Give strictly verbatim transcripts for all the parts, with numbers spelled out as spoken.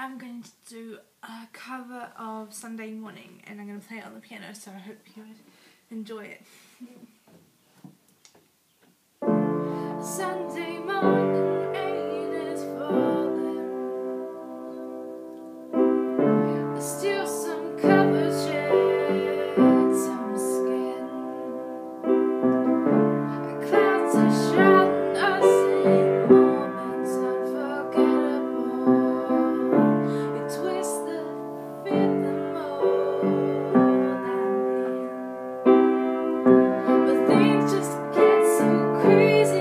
I'm going to do a cover of Sunday Morning, and I'm going to play it on the piano, so I hope you would enjoy it. Sunday morning, rain is falling. There's still some covers shed some skin. The clouds are shrouding us in moments unforgettable. You twist the fit the mold I'm in. But things just get so crazy.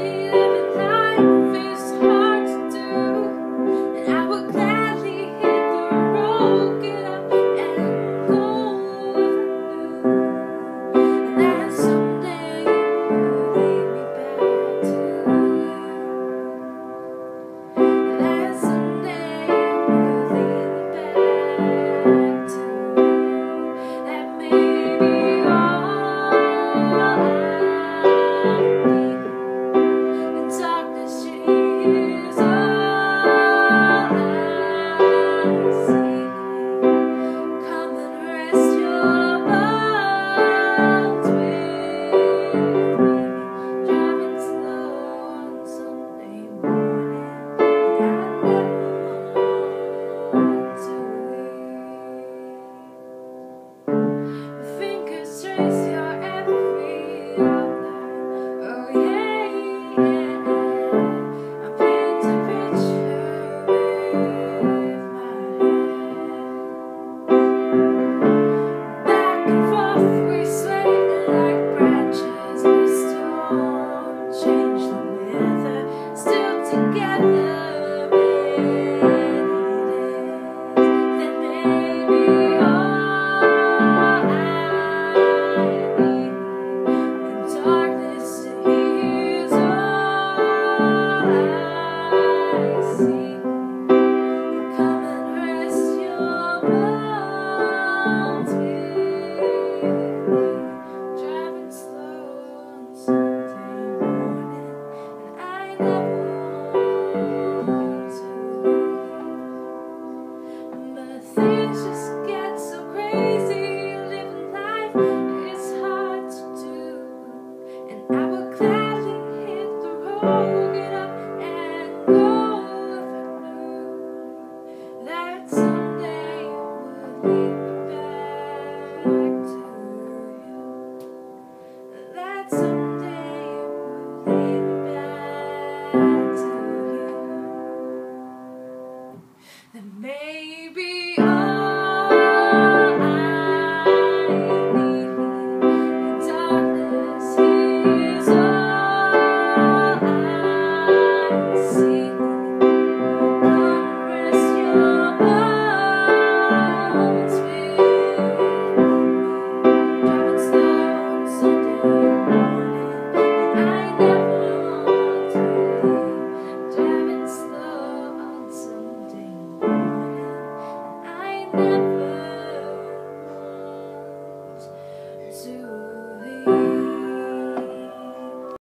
Maybe